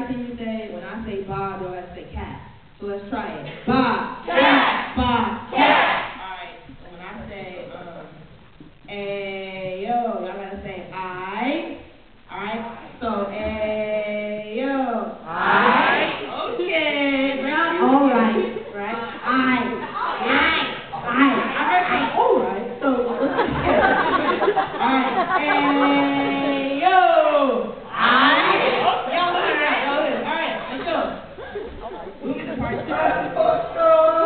can you say, when I say Bob, y'all have to say cat. So let's try it. Bob. Cat. Bob. Cat. Alright, so when I say, ayo, y'all gotta say I. Alright, so ayo. I. Okay, alright, right? I heard say alright, so let's alright, ayo. Y'all look at that, y'all look. Alright, let's go. Move into part 2.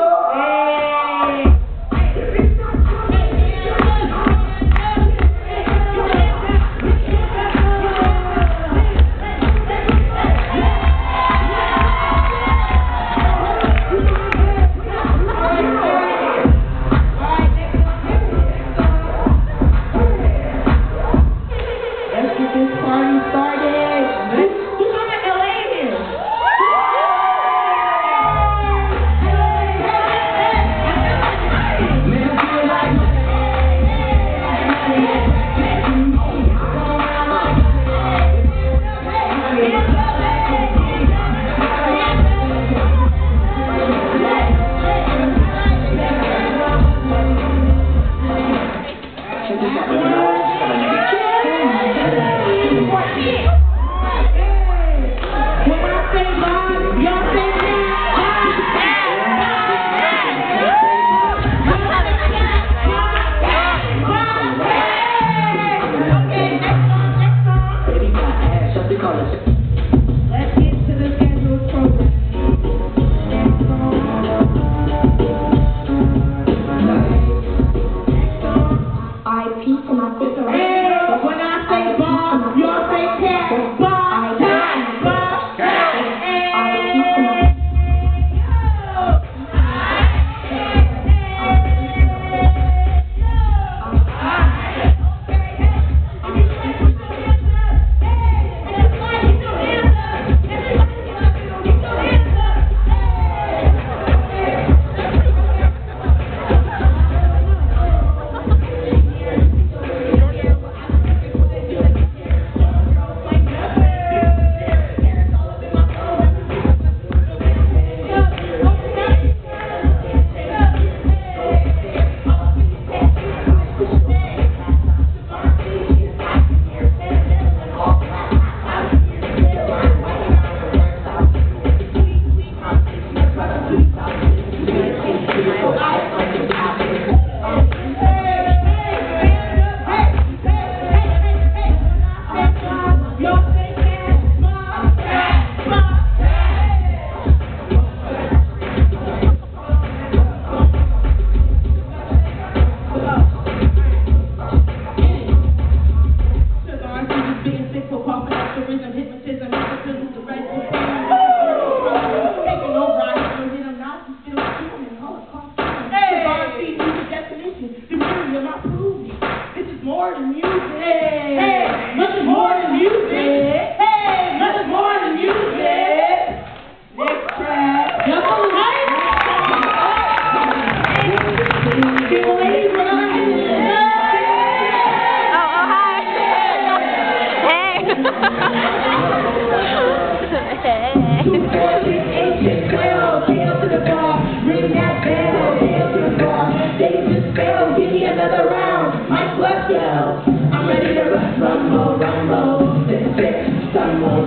I'm ready to rumble, rumble, some more,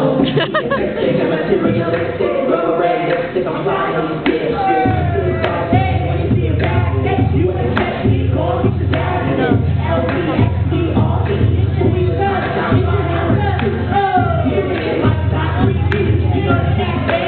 materialistic, rubber red lipstick, I'm flying on these bitches.